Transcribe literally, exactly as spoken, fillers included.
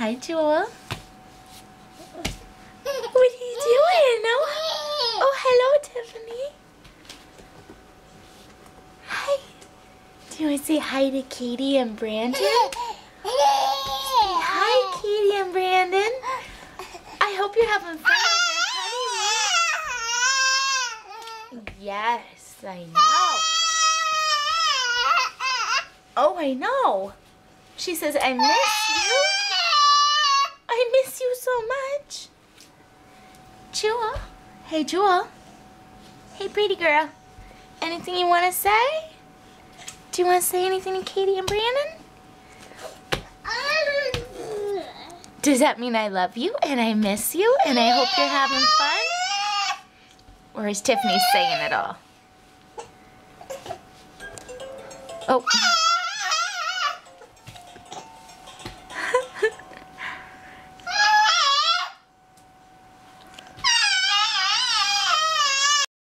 Hi, Jewel. What are you doing? Oh, oh, hello, Tiffany. Hi. Do you want to say hi to Katie and Brandon? Hi, Katie and Brandon. I hope you're having fun on your honeymoon. Yes, I know. Oh, I know. She says, I miss you. I miss you so much. Jewel. Hey, Jewel. Hey, pretty girl. Anything you want to say? Do you want to say anything to Katie and Brandon? Does that mean I love you and I miss you and I hope you're having fun? Or is Tiffany saying it all? Oh.